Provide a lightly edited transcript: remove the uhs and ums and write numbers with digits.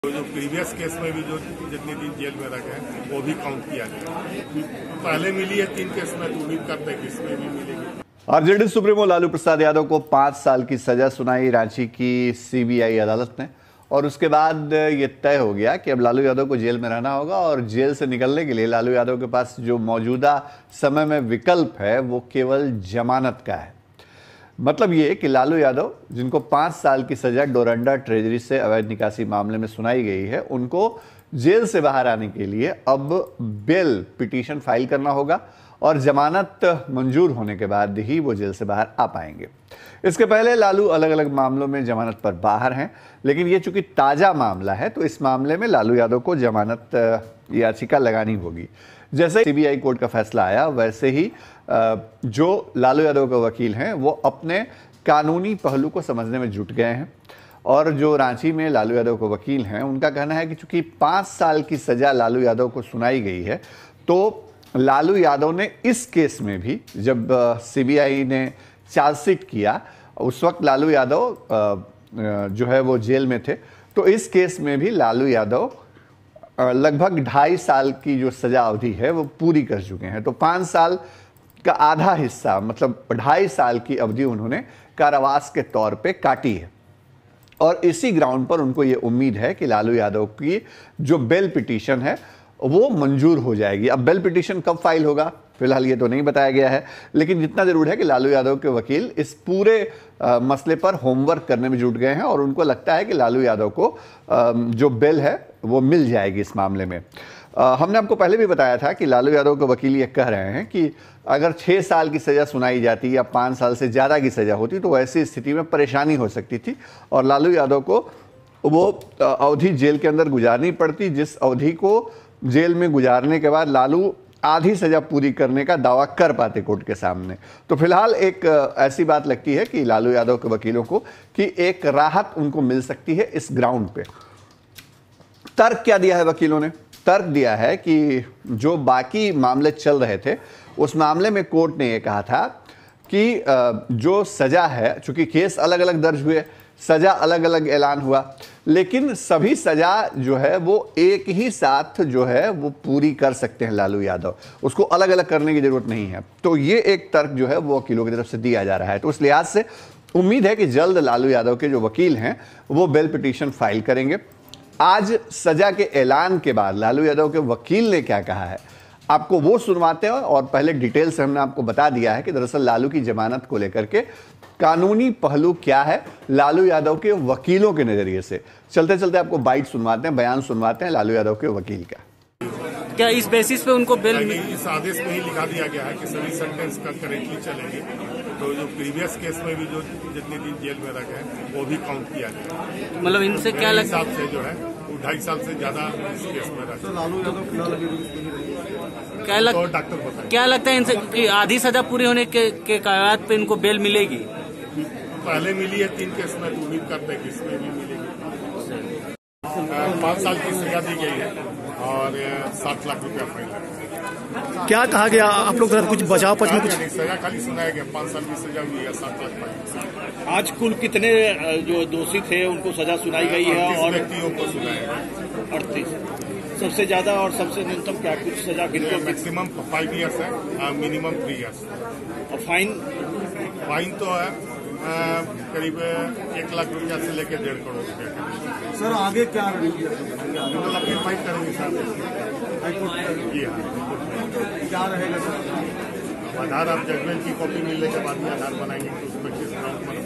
जो previous case में भी जो जितने दिन जेल में रखे हैं वो भी काउंट किया जाए। पहले मिली है 3 केस में, तो उम्मीद करते हैं कि इसमें भी मिलेगी। आरजेडी सुप्रीमो लालू प्रसाद यादव को 5 साल की सजा सुनाई रांची की सीबीआई अदालत ने, और उसके बाद ये तय हो गया कि अब लालू यादव को जेल में रहना होगा और जेल से निकलने के लिए लालू यादव के पास जो मौजूदा समय में विकल्प है वो केवल जमानत का है। मतलब ये कि लालू यादव, जिनको 5 साल की सजा डोरंडा ट्रेजरी से अवैध निकासी मामले में सुनाई गई है, उनको जेल से बाहर आने के लिए अब बेल पिटीशन फाइल करना होगा और जमानत मंजूर होने के बाद ही वो जेल से बाहर आ पाएंगे। इसके पहले लालू अलग अलग मामलों में जमानत पर बाहर हैं, लेकिन ये चूंकि ताज़ा मामला है तो इस मामले में लालू यादव को जमानत याचिका लगानी होगी। जैसे सीबीआई कोर्ट का फैसला आया, वैसे ही जो लालू यादव के वकील हैं वो अपने कानूनी पहलू को समझने में जुट गए हैं, और जो रांची में लालू यादव के वकील हैं उनका कहना है कि चूंकि 5 साल की सजा लालू यादव को सुनाई गई है, तो लालू यादव ने इस केस में भी, जब सीबीआई ने चार्जशीट किया, उस वक्त लालू यादव जो है वो जेल में थे, तो इस केस में भी लालू यादव लगभग 2.5 साल की जो सजा अवधि है वो पूरी कर चुके हैं। तो 5 साल का आधा हिस्सा, मतलब 2.5 साल की अवधि उन्होंने कारावास के तौर पे काटी है, और इसी ग्राउंड पर उनको ये उम्मीद है कि लालू यादव की जो बेल पिटीशन है वो मंजूर हो जाएगी। अब बेल पिटीशन कब फाइल होगा फिलहाल ये तो नहीं बताया गया है, लेकिन जितना जरूर है कि लालू यादव के वकील इस पूरे मसले पर होमवर्क करने में जुट गए हैं, और उनको लगता है कि लालू यादव को जो बेल है वो मिल जाएगी इस मामले में। हमने आपको पहले भी बताया था कि लालू यादव के वकील ये कह रहे हैं कि अगर 6 साल की सज़ा सुनाई जाती या 5 साल से ज़्यादा की सज़ा होती तो ऐसी स्थिति में परेशानी हो सकती थी, और लालू यादव को वो अवधि जेल के अंदर गुजारनी पड़ती, जिस अवधि को जेल में गुजारने के बाद लालू आधी सज़ा पूरी करने का दावा कर पाते कोर्ट के सामने। तो फिलहाल एक ऐसी बात लगती है कि लालू यादव के वकीलों को कि एक राहत उनको मिल सकती है इस ग्राउंड पे। तर्क क्या दिया है वकीलों ने? तर्क दिया है कि जो बाकी मामले चल रहे थे उस मामले में कोर्ट ने यह कहा था कि जो सज़ा है, चूंकि केस अलग अलग दर्ज हुए, सज़ा अलग अलग ऐलान हुआ, लेकिन सभी सज़ा जो है वो एक ही साथ जो है वो पूरी कर सकते हैं लालू यादव, उसको अलग अलग करने की ज़रूरत नहीं है। तो ये एक तर्क जो है वो वकीलों की तरफ से दिया जा रहा है। तो उस लिहाज से उम्मीद है कि जल्द लालू यादव के जो वकील हैं वो बेल पिटीशन फाइल करेंगे। आज सज़ा के ऐलान के बाद लालू यादव के वकील ने क्या कहा है आपको वो सुनवाते हैं, और पहले डिटेल से हमने आपको बता दिया है कि दरअसल लालू की जमानत को लेकर के कानूनी पहलू क्या है लालू यादव के वकीलों के नजरिए से। चलते चलते आपको बाइट सुनवाते हैं, बयान सुनवाते हैं लालू यादव के वकील का। क्या इस बेसिस पे उनको बेल? इस आदेश में ही लिखा दिया गया है कि सभी सेंटेंस का करेक्टली चलेंगे, तो जो प्रीवियस केस में भी जो जितने दिन जेल में रखे हैं वो भी काउंट किया जाए। मतलब इनसे क्या लगता है से जो है वो 2.5 साल से ज्यादा इस केस में रखे। क्या लगता है इनसे कि आधी सजा पूरी होने के कागजात पे इनको बेल मिलेगी? पहले मिली है 3 केस में, तो उम्मीद करते हैं कि इसमें भी मिलेगी। 5 साल की सजा दी गई है और 7 लाख रुपया फाइन है। क्या कहा गया आप लोग कुछ बचाव पक्ष में? कुछ सजा खाली सुनाया गया, 5 साल की सजा हुई है, 7 लाख फाइन। आज कुल कितने जो दोषी थे उनको सजा सुनाई गई है? और व्यक्तियों को सुनाया गया 38। सबसे ज्यादा और सबसे न्यूनतम क्या कुछ सजा? मैक्सिमम 5 ईयर्स है, मिनिमम 3 ईयर्स। और फाइन? फाइन तो है करीब 1 लाख रुपया से लेकर 1.5 करोड़ रुपया। सर आगे क्या मतलब फिर फाइट करेंगे सर, क्या रहेगा सर? आधार आप जजमेंट की कॉपी मिलने के बाद में आधार बनाएंगे, उसमें किस